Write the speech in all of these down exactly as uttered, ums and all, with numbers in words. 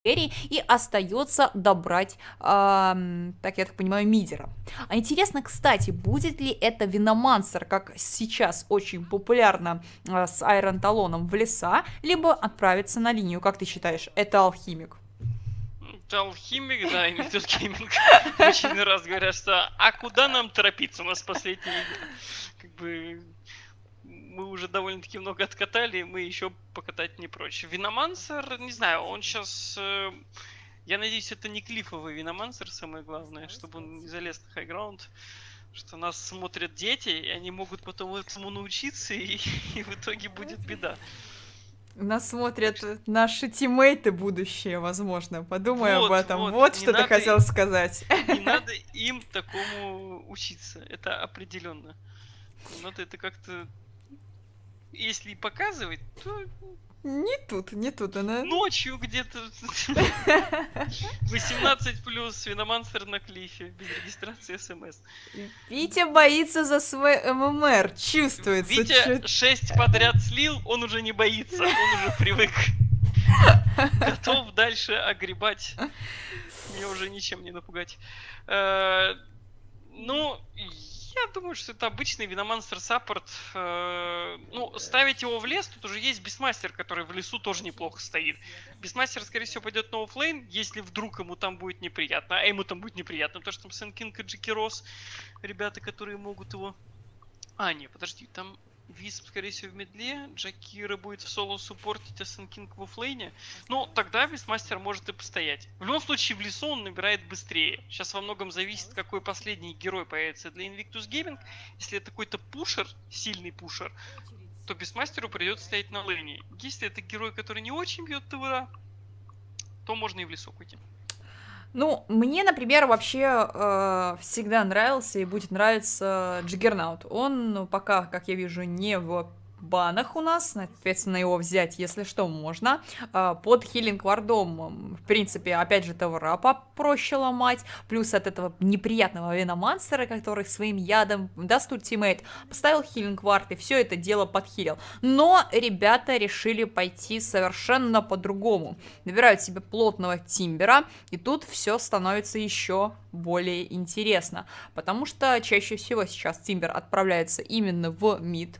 и остается добрать, эм, так я так понимаю, мидера. А интересно, кстати, будет ли это Виномансер, как сейчас очень популярно э, с Айрон Талоном в леса, либо отправиться на линию, как ты считаешь, это алхимик? Это алхимик, да, и Invictus Gaming очень раз говорят, что а куда нам торопиться, у нас последняя игра. Как бы мы уже довольно-таки много откатали, мы еще покатать не прочь. Виномансер, не знаю, он сейчас... Э, я надеюсь, это не клифовый Виномансер, самое главное, чтобы он не залез на хайграунд. Что нас смотрят дети, и они могут потом этому научиться, и, и в итоге будет беда. Нас смотрят что... наши тиммейты будущее, возможно. Подумай вот, об этом. Вот, вот что ты хотел им, сказать. Не надо им такому учиться. Это определенно. Надо это как-то... Если показывать, то... Не тут, не тут она. Ночью где-то восемнадцать плюс, Виномансер на клифе, без регистрации смс. Витя боится за свой ММР, чувствуется. Витя шесть подряд слил, он уже не боится, он уже привык. Готов дальше огребать. Меня уже ничем не напугать. Ну, я думаю, что это обычный Виномансер саппорт. Ну, ставить его в лес, тут уже есть Бисмастер, который в лесу тоже неплохо стоит. Бисмастер, скорее всего, пойдет на оффлейн, если вдруг ему там будет неприятно. А ему там будет неприятно, потому что там Сэн Кинг и Джеки Росс, ребята, которые могут его... А, не, подожди, там Висп, скорее всего, в медле, Джакира будет в соло суппортить, а Сэн Кинг в оффлейне. Ну, тогда Бисмастер может и постоять. В любом случае, в лесу он набирает быстрее. Сейчас во многом зависит, какой последний герой появится для Invictus Gaming. Если это какой-то пушер, сильный пушер, то Бисмастеру придется стоять на лейне. Если это герой, который не очень бьет ТВР, то можно и в лесу уйти. Ну, мне, например, вообще э, всегда нравился и будет нравиться Джиггернаут. Он ну, пока, как я вижу, не в банах у нас, соответственно, его взять, если что, можно. Э, под хилинг вардом, в принципе, опять же, ТВР попроще ломать, плюс от этого неприятного Виномансера, который своим ядом даст ультимейт, поставил хилинг вард и все это дело подхилил. Но ребята решили пойти совершенно по-другому. Набирают себе плотного Тимбера, и тут все становится еще более интересно, потому что чаще всего сейчас Тимбер отправляется именно в мид,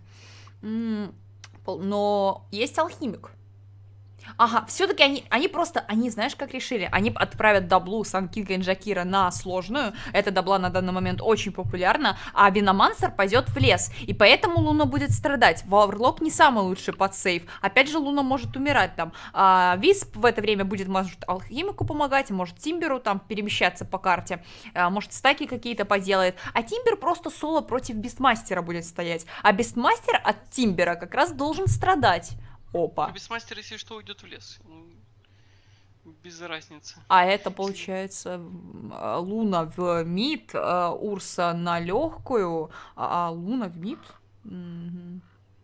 но есть алхимик. Ага, все-таки они, они просто, они, знаешь, как решили? Они отправят даблу Сан Кинга и Джакира на сложную. Эта дабла на данный момент очень популярна. А Виномансер пойдет в лес. И поэтому Луна будет страдать. Варлок не самый лучший под сейф. Опять же, Луна может умирать там. А Висп в это время будет, может, алхимику помогать, может, Тимберу там перемещаться по карте. А, может, стаки какие-то поделает. А Тимбер просто соло против Бистмастера будет стоять. А Бистмастер от Тимбера как раз должен страдать. Опа. Бисмастер, если что, уйдет в лес. Без разницы. А это получается Луна в мид, Урса на легкую, а Луна в мид. Угу.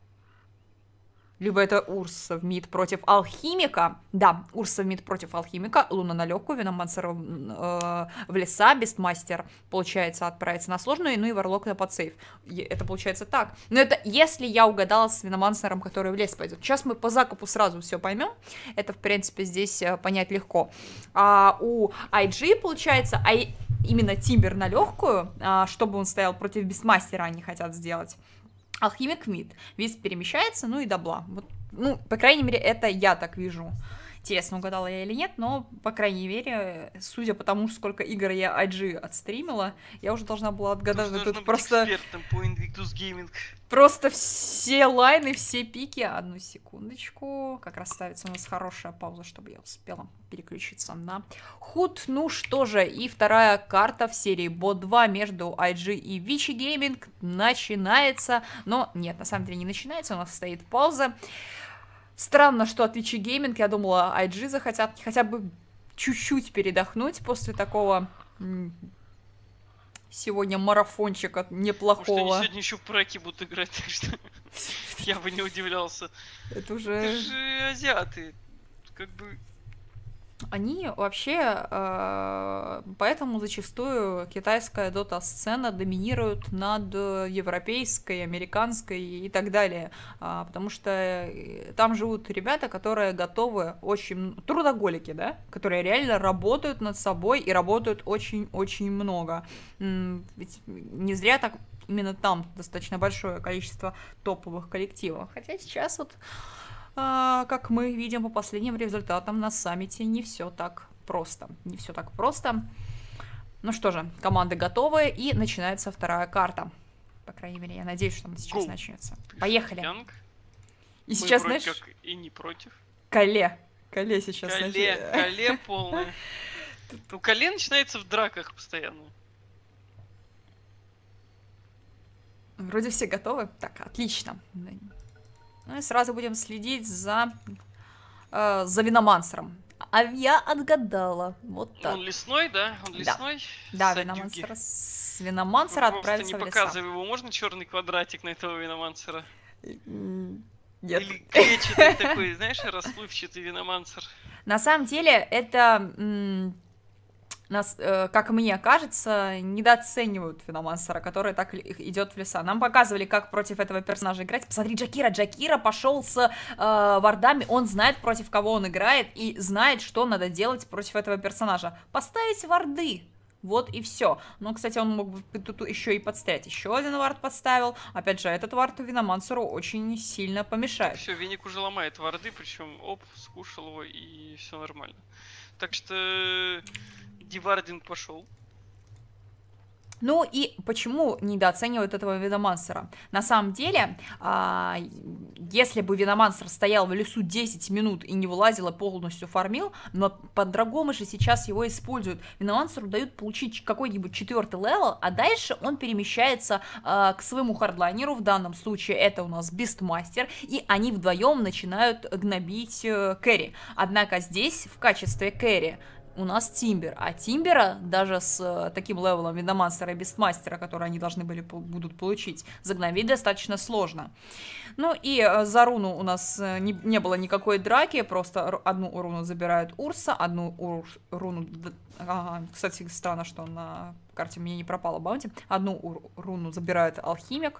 Либо это Урса в мид против алхимика. Да, Урса в мид против алхимика. Луна на легкую, Виномансер э, в леса, Бестмастер, получается, отправится на сложную, ну и Варлок на подсейв. Это получается так. Но это если я угадала с Виномансером, который в лес пойдет. Сейчас мы по закупу сразу все поймем. Это, в принципе, здесь понять легко. А у ай джи, получается, а именно Тимбер на легкую, чтобы он стоял против Бестмастера, они хотят сделать. Алхимик мид. Висп перемещается, ну и дабла. Вот, ну, по крайней мере, это я так вижу. Интересно, угадала я или нет, но, по крайней мере, судя по тому, сколько игр я ай джи отстримила, я уже должна была отгадать. Тут тут просто... экспертом по Invictus Gaming. Просто все лайны, все пики. Одну секундочку. Как раз ставится у нас хорошая пауза, чтобы я успела переключиться на худ. Ну что же, и вторая карта в серии бот два между ай джи и Вичи Гейминг начинается. Но нет, на самом деле не начинается, у нас стоит пауза. Странно, что от Вичи Гейминг, я думала, ай джи захотят хотя бы чуть-чуть передохнуть после такого... Сегодня марафончика неплохого. Может, они сегодня еще в проекте будут играть, так что я бы не удивлялся. Это уже... Это же азиаты. Как бы... Они вообще, э, поэтому зачастую китайская дота-сцена доминирует над европейской, американской и так далее, А, потому что э, там живут ребята, которые готовы очень... трудоголики, да, которые реально работают над собой и работают очень-очень много. М, Ведь не зря так именно там достаточно большое количество топовых коллективов. Хотя сейчас вот а, как мы видим по последним результатам на саммите, не все так просто. Не все так просто. Ну что же, команды готовы, и начинается вторая карта. По крайней мере, я надеюсь, что она сейчас Go. начнется. Поехали. Янг. И Мы сейчас, вроде знаешь, как и не против. Кале. Кале сейчас Кале, начнется. Кале полное. Ну, Кале начинается в драках постоянно. Вроде все готовы. Так, отлично. Ну и сразу будем следить за, э, за Виномансером. А я отгадала. Вот так. Он лесной, да? Он Да. лесной? Да, Садюги. Виномансер с Виномансера Просто отправится не в леса. показывай его. Можно черный квадратик на этого Виномансера? М, Нет. Или клетчатый такой, знаешь, расплывчатый Виномансер? На самом деле, это, м, нас, э, как мне кажется, недооценивают Виномансера, который так и- идет в леса. Нам показывали, как против этого персонажа играть. Посмотри, Джакира. Джакира пошел с э, вардами. Он знает, против кого он играет, и знает, что надо делать против этого персонажа. Поставить варды. Вот и все. Но, кстати, он мог бы тут еще и подстрять. Еще один вард подставил. Опять же, этот вард Виномансеру очень сильно помешает. Все, Веник уже ломает варды, причем оп, скушал его, и все нормально. Так что дивардинг пошел. Ну и почему недооценивают этого Виномансера? На самом деле, а, если бы Виномансер стоял в лесу десять минут и не вылазил, и полностью фармил, но по-другому же сейчас его используют. Виномансеру дают получить какой-нибудь четвертый левел, а дальше он перемещается а, к своему хардлайнеру, в данном случае это у нас Бистмастер, и они вдвоем начинают гнобить э, кэрри. Однако здесь в качестве кэрри у нас Тимбер, а Тимбера даже с э, таким левелом Виномансера и Бестмастера, которые они должны были будут получить, загнобить достаточно сложно. Ну и э, за руну у нас э, не, не было никакой драки, просто одну руну забирают Урса, одну ур, руну... Ага, кстати, странно, что на карте мне не пропала баунти. Одну ур, руну забирает Алхимик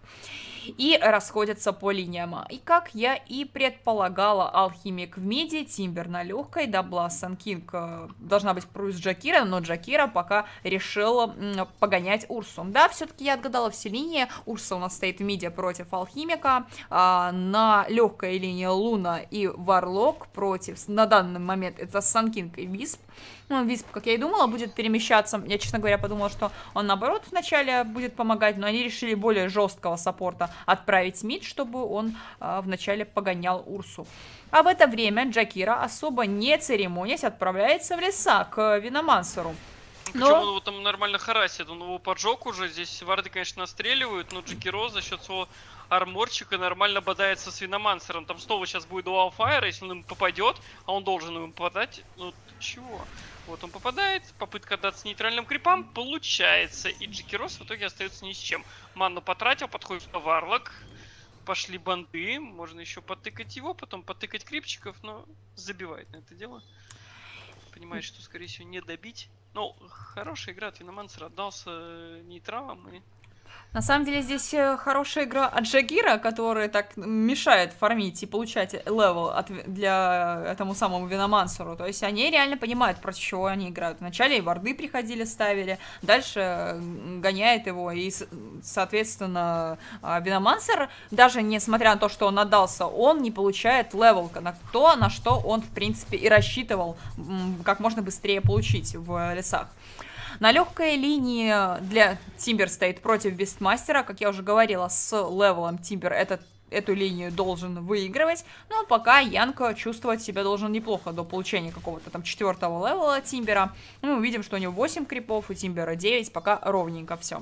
и расходятся по линиям. И как я и предполагала, Алхимик в миде, Тимбер на легкой, дабла Санкинг э, должна быть плюс Джакира, но Джакира пока решила м, погонять Урсу. Да, все-таки я отгадала все линии. Урса у нас стоит в миде против Алхимика, а, на легкой линии Луна и Варлок против, на данный момент это Санкинг и Висп. Ну, Висп, как я и думала, будет перемещаться. Я, честно говоря, подумала, что он, наоборот, вначале будет помогать, но они решили более жесткого саппорта отправить мид, чтобы он а, вначале погонял Урсу. А в это время Джакира, особо не церемонясь, отправляется в леса к Виномансеру. Причем Но... он его там нормально харасит, он его поджег уже, здесь варды, конечно, настреливают, но Джекиро за счет своего арморчика нормально бодается с Виномансером. Там снова сейчас будет дуал фаер, если он им попадет, а он должен ему попадать, ну чего? Вот он попадает, попытка отдаться нейтральным крипам, получается, и Джекирос в итоге остается ни с чем. Манну потратил, подходит Варлок, пошли банды, можно еще потыкать его, потом потыкать крипчиков, но забивает на это дело. Понимает, что, скорее всего, не добить. Ну, хорошая игра от Виномансера, отдался нейтралам и... На самом деле здесь хорошая игра от Джагира, который так мешает фармить и получать левел от, для этому самому Виномансеру. То есть они реально понимают, против чего они играют. Вначале и варды приходили, ставили, дальше гоняет его, и, соответственно, Виномансер, даже несмотря на то, что он отдался, он не получает левел на то, на что он, в принципе, и рассчитывал как можно быстрее получить в лесах. На легкой линии для Тимбер стоит против Бестмастера, как я уже говорила, с левелом Тимбер этот, эту линию должен выигрывать, но пока Янко чувствовать себя должен неплохо до получения какого-то там четвертого левела Тимбера. Мы увидим, что у него восемь крипов, у Тимбера девять, пока ровненько все.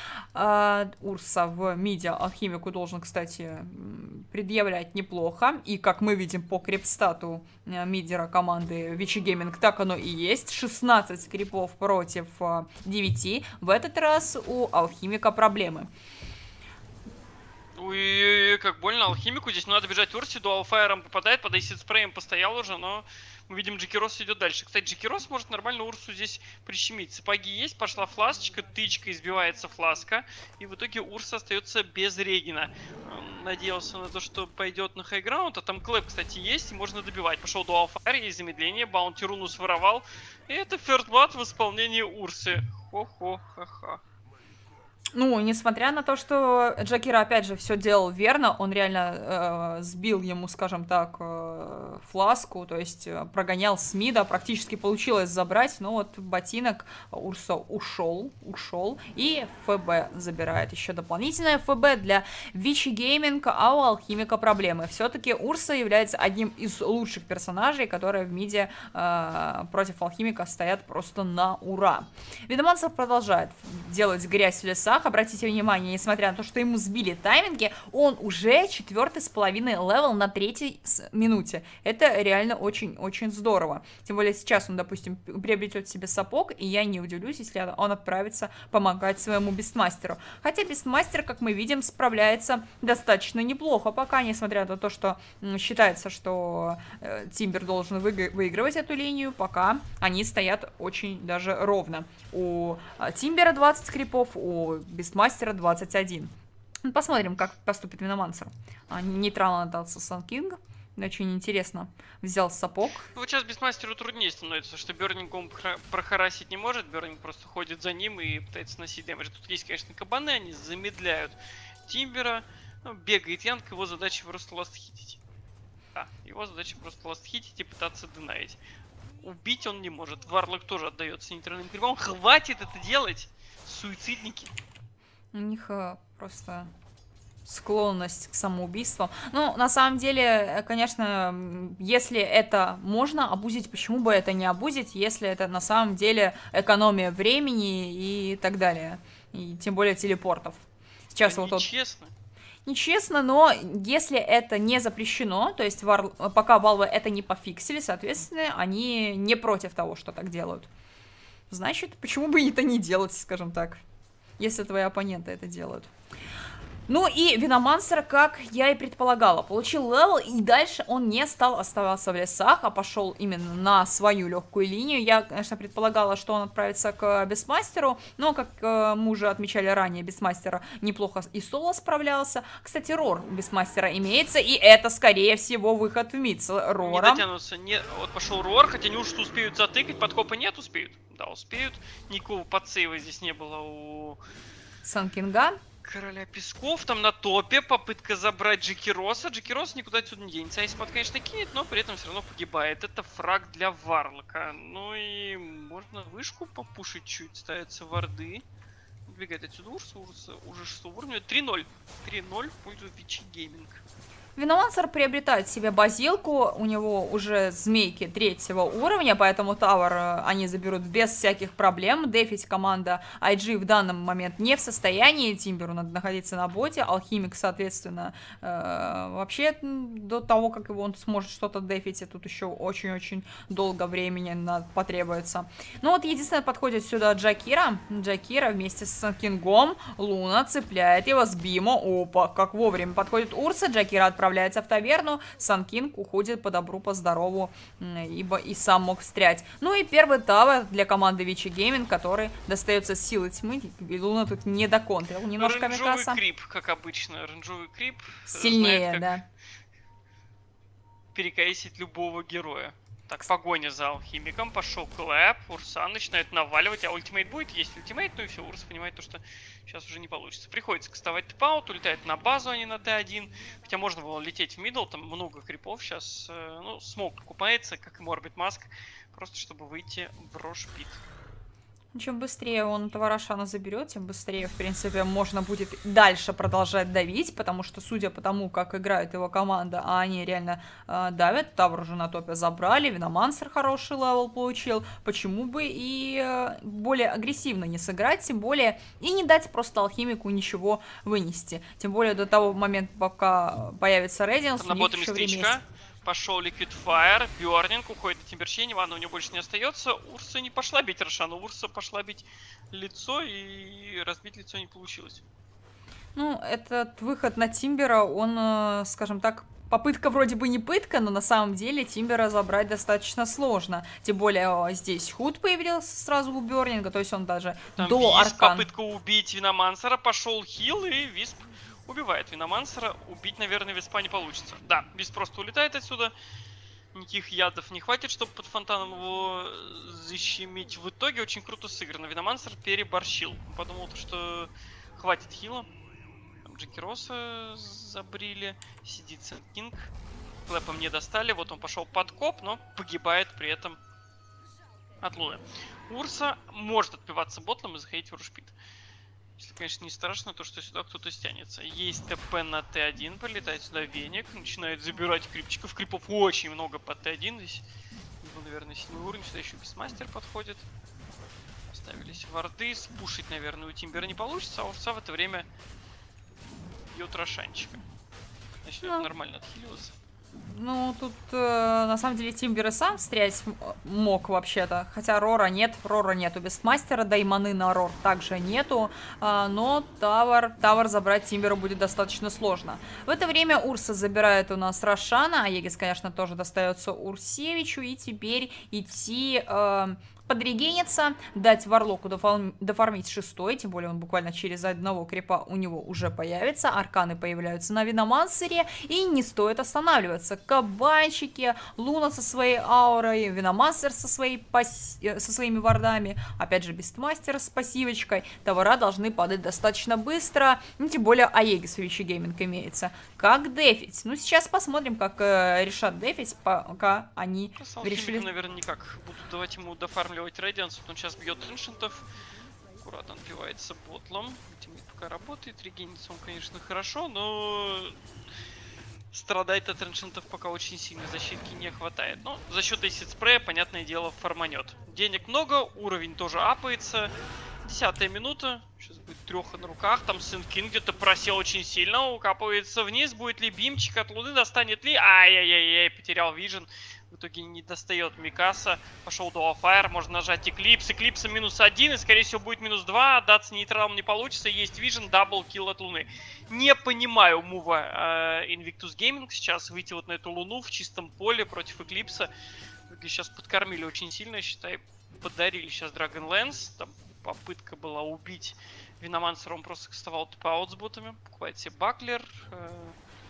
Uh, Урса в миде Алхимику должен, кстати, предъявлять неплохо. И как мы видим по крипстату uh, мидера команды Вичи Гейминг, так оно и есть. шестнадцать крипов против uh, девяти. В этот раз у Алхимика проблемы. Ой, как больно Алхимику. Здесь надо бежать Урси, дуалфайером попадает, под эйсид спреем постоял уже, но Мы видим, Джеки Росс идет дальше. Кстати, Джеки Росс может нормально Урсу здесь прищемить. Сапоги есть, пошла фласочка, тычка, избивается фласка. И в итоге Урса остается без регена. Надеялся на то, что пойдет на хайграунд. А там клэп, кстати, есть, и можно добивать. Пошел дуал файр, есть замедление. Баунти руну своровал. И это First Blood в исполнении Урсы. Хо-хо-ха-ха. Ну, несмотря на то, что Джакира, опять же, все делал верно, он реально э, сбил ему, скажем так, э, фласку, то есть э, прогонял с мида, практически получилось забрать, но вот ботинок Урса ушел, ушел, и ФБ забирает еще дополнительное ФБ для Вичи Гейминг, а у Алхимика проблемы. Все-таки Урса является одним из лучших персонажей, которые в миде э, против Алхимика стоят просто на ура. Видомансер продолжает делать грязь в лесах. Обратите внимание, несмотря на то, что ему сбили тайминги, он уже четвертый с половиной левел на третьей минуте. Это реально очень-очень здорово. Тем более сейчас он, допустим, приобретет себе сапог, и я не удивлюсь, если он отправится помогать своему бестмастеру. Хотя бестмастер, как мы видим, справляется достаточно неплохо пока, несмотря на то, что считается, что э, Тимбер должен выигрывать эту линию, пока они стоят очень даже ровно. У э, Тимбера двадцать скрипов, у Бестмастера двадцать один. Посмотрим, как поступит Виномансер. Нейтрально отдался Сан Кинг. Очень интересно. Взял сапог. Ну, вот сейчас Бестмастеру труднее становится, что Бернинг он прохарасить не может. Бернинг просто ходит за ним и пытается носить дэмэдж. Тут есть, конечно, кабаны, они замедляют Тимбера. Ну, бегает Янг, его задача просто ластхитить. Да, его задача просто ластхитить и пытаться динавить. Убить он не может. Варлок тоже отдается нейтральным крипам. Хватит это делать! Суицидники. У них э, просто склонность к самоубийствам. Ну, на самом деле, конечно, если это можно обузить, почему бы это не обузить, если это на самом деле экономия времени и так далее. И тем более телепортов. Сейчас это вот нечестно. Нечестно, но если это не запрещено, то есть вар... пока Valve это не пофиксили, соответственно, они не против того, что так делают. Значит, почему бы это не делать, скажем так, если твои оппоненты это делают. Ну и Виномансер, как я и предполагала, получил левел, и дальше он не стал оставаться в лесах, а пошел именно на свою легкую линию. Я, конечно, предполагала, что он отправится к Бестмастеру, но, как мы уже отмечали ранее, Бестмастера неплохо и соло справлялся. Кстати, Рор у Бестмастера имеется, и это, скорее всего, выход в мид с Рором. Не дотянутся. Не... Вот пошел Рор, хотя неужто успеют затыкать, подкопа нет, успеют. Да, успеют. Никакого подсейва здесь не было у Сан Кинга. Короля Песков, там на топе попытка забрать Джеки Росса. Джеки Росс никуда отсюда не денется. Айспад, конечно, кинет, но при этом все равно погибает. Это фраг для Варлока. Ну и можно вышку попушить чуть. Ставятся варды. Убегает отсюда Урса. Урса уже шестого уровня. три ноль. три ноль в пользу Вичи Гейминг. Виномансер приобретает себе базилку, у него уже змейки третьего уровня, поэтому тавер они заберут без всяких проблем. Дефить команда ай джи в данный момент не в состоянии, Тимберу надо находиться на боте, Алхимик, соответственно, э, вообще до того, как его он сможет что-то дефить, тут еще очень-очень долго времени на, потребуется. Ну вот единственное, подходит сюда Джакира, Джакира вместе с Кингом, Луна цепляет его с Бимо, опа, как вовремя подходит Урса, Джакира отправляется отправляется в таверну, Сан Кинг уходит по добру, по здорову, ибо и сам мог встрять. Ну и первый тавер для команды Вичи Гейминг, который достается силы тьмы. Луна тут не доконтрил немножко Микаса. Рейнджовый крип, как обычно. Рейнджовый крип сильнее, знает, да. Перекосить любого героя. Так, погоня за Алхимиком, пошел клэп, Урса начинает наваливать, а ультимейт будет, есть ультимейт, ну и все, Урс понимает то, что сейчас уже не получится. Приходится кастовать тэп-аут, улетает на базу, а не на тэ один, хотя можно было лететь в мидл, там много крипов сейчас, э, ну, смог покупается, как и Морбит Маск, просто чтобы выйти в Рошпит. Чем быстрее он этого Рошана заберет, тем быстрее, в принципе, можно будет дальше продолжать давить, потому что, судя по тому, как играет его команда, а они реально э, давят, Тавр уже на топе забрали, Виномансер хороший левел получил, почему бы и э, более агрессивно не сыграть, тем более и не дать просто Алхимику ничего вынести, тем более до того момента, пока появится Редианс, у них еще время есть. Пошел Liquid Fire, Бёрнинг, уходит на Тимберчейн, Ванна у него больше не остается. Урса не пошла бить Рошану, Урса пошла бить лицо, и разбить лицо не получилось. Ну, этот выход на Тимбера, он, скажем так, попытка вроде бы не пытка, но на самом деле Тимбера забрать достаточно сложно. Тем более здесь Худ появился сразу у Бёрнинга, то есть он даже Там до Висп, Аркан. попытка убить Виномансера, пошел хил, и Висп убивает Виномансера. Убить, наверное, Виспа не получится. Да, Висп просто улетает отсюда. Никаких ядов не хватит, чтобы под фонтаном его защемить. В итоге очень круто сыграно. Виномансер переборщил. Подумал, что хватит хила. Джекироса забрили. Сидит Сэнд Кинг. Клэпом не достали. Вот он пошел под коп, но погибает при этом от Луны. Урса может отпиваться ботлом и заходить в рушпит. Если, конечно, не страшно, то что сюда кто-то стянется. Есть ТП на Т один, полетает сюда Веник, начинает забирать крипчиков. Крипов очень много по Т один здесь. Был, наверное, сильный уровень, сюда еще Бисмастер подходит. Оставились варды, спушить, наверное, у Тимбера не получится, а Урса в это время бьет Рошанчика. Значит, ну, это нормально отхилился. Ну, тут э, на самом деле Тимбер и сам стрелять мог вообще-то. Хотя Рора нет, Рора нету Бестмастера, да и маны на Рор также нету. А, но Тавр, Тавр забрать Тимбера будет достаточно сложно. В это время Урса забирает у нас Рошана, а Егис, конечно, тоже достается Урсевичу. И теперь идти... Э, подрегениться, дать Варлоку дофарм... дофармить шестой, тем более он буквально через одного крипа у него уже появится, арканы появляются на Виномансере, и не стоит останавливаться. Кабанчики, Луна со своей аурой, Виномансер со, своей пас... со своими вардами, опять же Бестмастер с пассивочкой, товара должны падать достаточно быстро, ну, тем более Аегис в Вичи Гейминг имеется. Как дефить? Ну, сейчас посмотрим, как э, решат дефить, пока они С решили... наверное, никак. Будут давать ему дофармливать Рейдианс, он сейчас бьет Эншентов. Аккуратно отбивается ботлом. Ультимейт пока работает, регенится он, конечно, хорошо, но страдает от Эншентов пока очень сильно, защитки не хватает. Но за счет эйсид спрея, понятное дело, форманет. Денег много, уровень тоже апается. Десятая минута. Сейчас будет треха на руках. Там Сэнд Кинг где-то просел очень сильно. Укапывается вниз. Будет ли бимчик от Луны? Достанет ли? Ай-яй-яй-яй. Потерял вижен. В итоге не достает Микаса. Пошел Дуалфайр. Можно нажать Эклипс. Эклипса минус один. И скорее всего будет минус два. Даться нейтралом не получится. Есть вижен. Дабл килл от Луны. Не понимаю мува э, Invictus Gaming сейчас. Выйти вот на эту Луну в чистом поле против Эклипса. В итоге сейчас подкормили очень сильно. Считай, подарили сейчас Dragonlance. Там попытка была убить Виномансера, он просто кастовал тп-аут с ботами. Покупает себе Баклер. Э,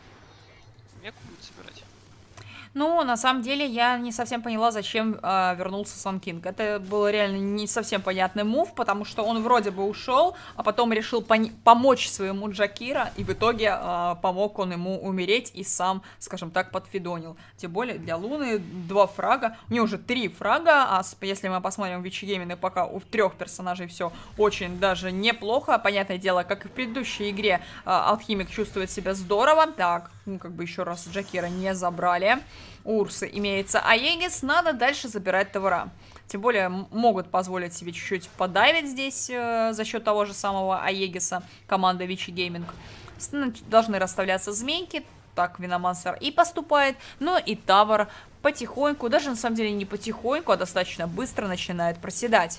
Меку будет собирать. Ну, на самом деле, я не совсем поняла, зачем э, вернулся Сан Кинг. Это был реально не совсем понятный мув, потому что он вроде бы ушел, а потом решил помочь своему Джакира, и в итоге э, помог он ему умереть и сам, скажем так, подфидонил. Тем более для Луны два фрага, у нее уже три фрага, а если мы посмотрим в Вичи Гейминг, пока у трех персонажей все очень даже неплохо. Понятное дело, как и в предыдущей игре, э, Алхимик чувствует себя здорово. Так, ну как бы еще раз Джакира не забрали. У Урсы имеется Аегис, надо дальше забирать товара. Тем более могут позволить себе чуть-чуть подавить здесь э, за счет того же самого Аегиса команда Вичи Гейминг. Должны расставляться змейки, так Виномансер и поступает, но и Тавр потихоньку, даже на самом деле не потихоньку, а достаточно быстро начинает проседать.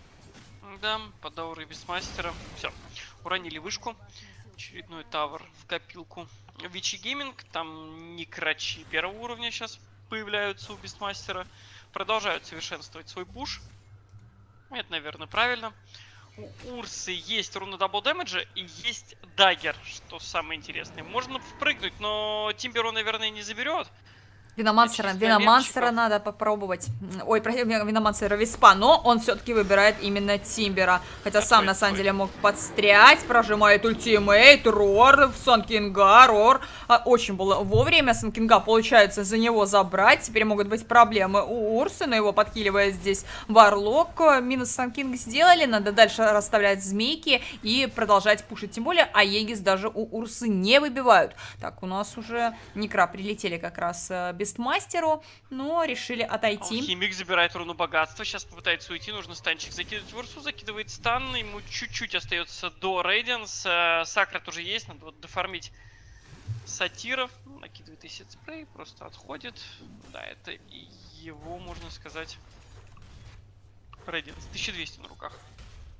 Да, под аурой Бисмастера. Все, уронили вышку. Очередной Тавр в копилку. Вичи Гейминг, там некрачи первого уровня сейчас появляются у Бистмастера. Продолжают совершенствовать свой буш. Это, наверное, правильно. У Урсы есть руна дабл дэмэджа и есть даггер, что самое интересное. Можно впрыгнуть, но Тимберу, наверное, не заберет. Виномансера, Виномансера надо попробовать. Ой, прости, Виномансера Виспа, но он все-таки выбирает именно Тимбера. Хотя а сам, на самом деле, мог подстрять, прожимает ультимейт, Рор в Сан Кинга, Рор. А, очень было вовремя, Сан Кинга получается за него забрать. Теперь могут быть проблемы у Урсы, но его подкиливает здесь Варлок. Минус Сан Кинг сделали, надо дальше расставлять змейки и продолжать пушить. Тем более, Аегис даже у Урсы не выбивают. Так, у нас уже Некра прилетели как раз Бестмастеру, но решили отойти. Алхимик забирает руну богатства, сейчас попытается уйти, нужно станчик закидывать в Урсу, закидывает стан, ему чуть-чуть остается до Рейдианс, Сакра тоже есть, надо вот дофармить сатиров, накидывает эйсид спрей, просто отходит, да, это его, можно сказать, Рейдианс, тысяча двести на руках.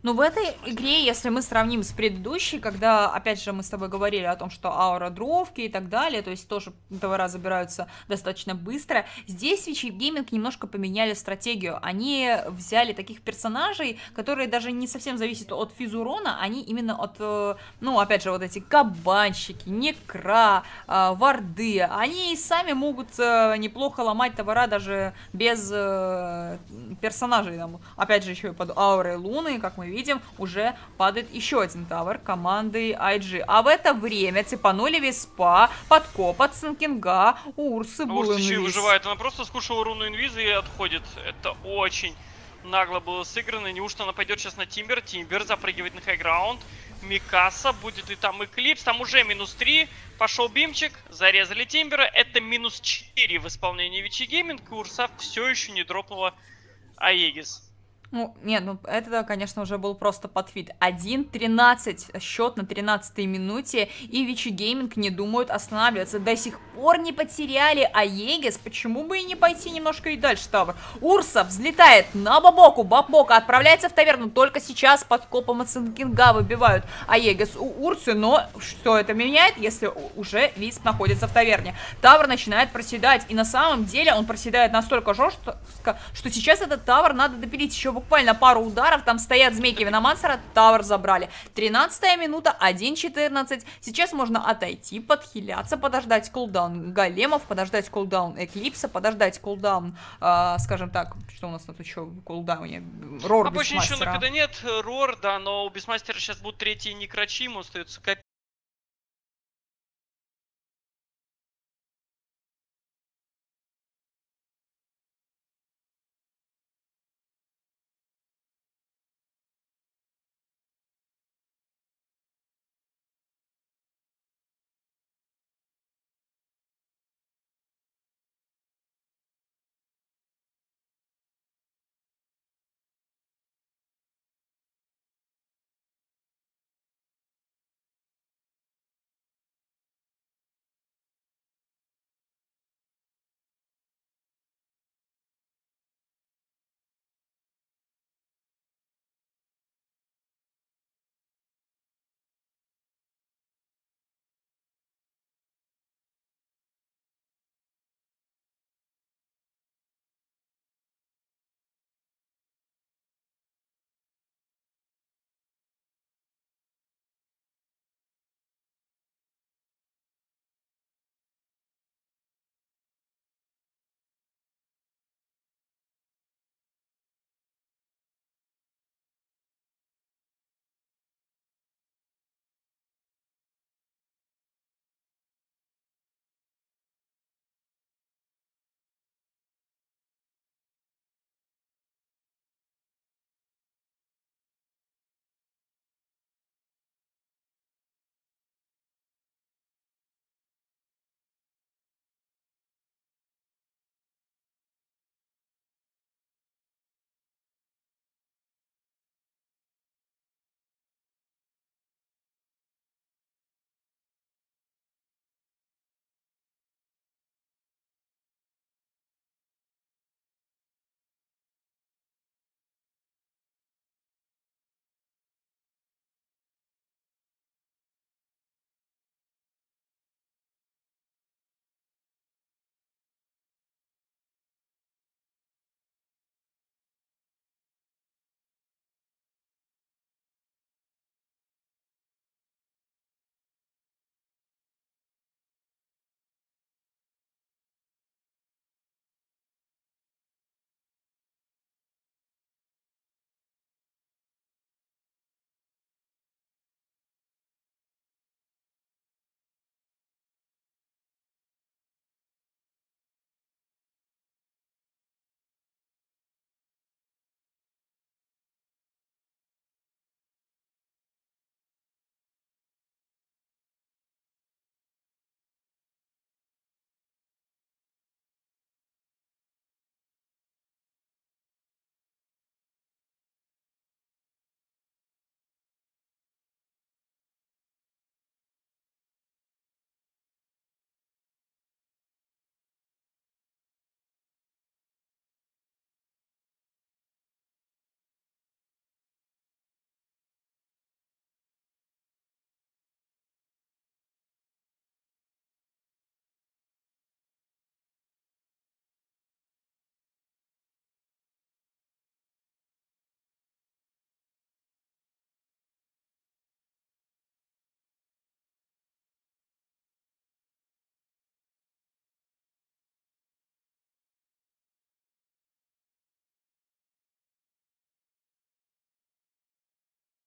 Ну, в этой игре, если мы сравним с предыдущей, когда, опять же, мы с тобой говорили о том, что аура дровки и так далее, то есть тоже товара забираются достаточно быстро, здесь ви джи Gaming немножко поменяли стратегию. Они взяли таких персонажей, которые даже не совсем зависят от физурона, они именно от, ну, опять же, вот эти кабанщики, некра, варды, они и сами могут неплохо ломать товара даже без персонажей. Там, опять же, еще и под аурой Луны, как мы видим, уже падает еще один тавер команды ай джи. А в это время цепанули Веспа, подкоп от Санкинга, у Урсы был Урса еще и инвиз. выживает, она просто скушала руну инвиза и отходит. Это очень нагло было сыграно. Неужто она пойдет сейчас на Тимбер? Тимбер запрыгивает на хайграунд. Микаса, будет и там Эклипс, там уже минус три. Пошел бимчик, зарезали Тимбера. Это минус четыре в исполнении ви джи Gaming. И Урса все еще не дропнула Аегис. Ну, нет, ну это, конечно, уже был просто подфит. один тринадцать счет на тринадцатой минуте, и ви джи Gaming не думают останавливаться. До сих пор не потеряли Аегис, почему бы и не пойти немножко и дальше, тавр. Урса взлетает на Бабоку, Бабока отправляется в таверну, только сейчас под копом от Санкинга выбивают Аегис у Урсы, но что это меняет, если уже Висп находится в таверне? Тавр начинает проседать, и на самом деле он проседает настолько жестко, что сейчас этот тавр надо допилить еще буквально пару ударов, там стоят змейки Виномансера, тавер забрали. тринадцатая минута, один четырнадцать. Сейчас можно отойти, подхиляться, подождать кулдаун големов, подождать кулдаун Эклипса, подождать кулдаун, э, скажем так, что у нас тут еще в кулдауне? Рор а больше ничего Бисмастера. на КД нет, Рор, да, но у Бисмастера сейчас будут третьи некрачи, ему остается